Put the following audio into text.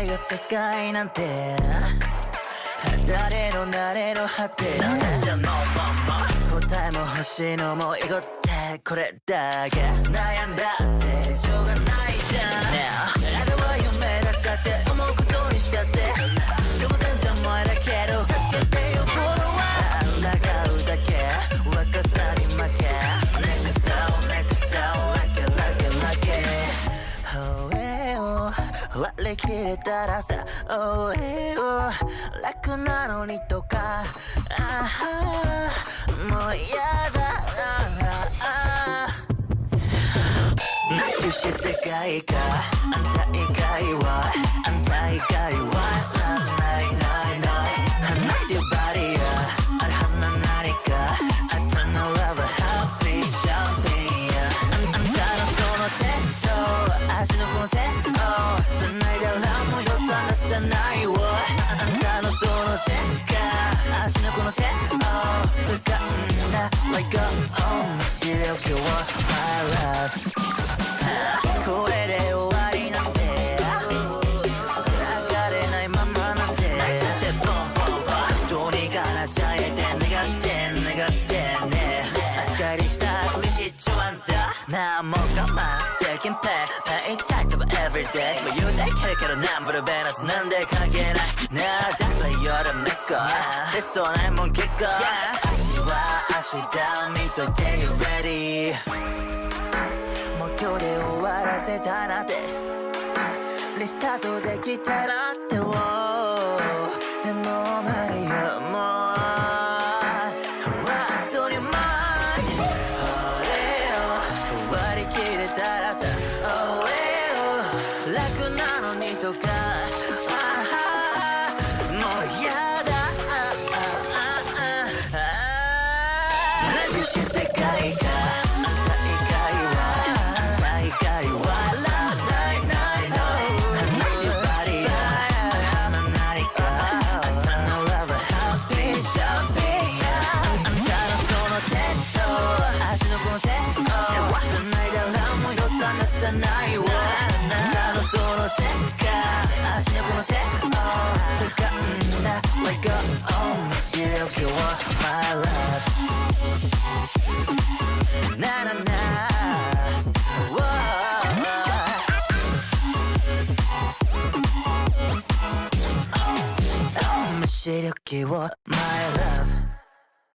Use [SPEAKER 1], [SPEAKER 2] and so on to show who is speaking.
[SPEAKER 1] よ世界なんて誰の誰の果てじゃのまま答えも欲しいのもエゴってこれだけ悩んだってしょうがないじゃん、あれは夢だったって思うことにしたってでも全然前だけど助けてよフォロワー抗うだけ若さに負け Next down next down like it like it like it Oh yeah 割り切れたらさ Oh yeah 楽なのにとかもうやだなくし世界かあんた以外はあんた以外はないないないないでバリアあるはずな何かあったのラブハッピージャンピングあんたのその手と足のこの手を繋いだらもうよと離さないわあんたのその手か足のこの手を掴んだ Like a home 知れおけは My loveこれで終わりなんて流れないままなんて泣いちゃってボンボンボンどうにかなっちゃえて願って願ってねあっさりしたふりしちまったなんも我慢できんpayたい多分 everyday 言うだけだけどなんブルベナスなんで関係ないなあ誰よりめっこ切そうないもん結構足は足だ見といて You readyもう今日で終わらせたなってリスタートできたらってでも無理よもう当たり前割り切れたらさ Oh yeah 楽なのにとかもうやだなくし世界か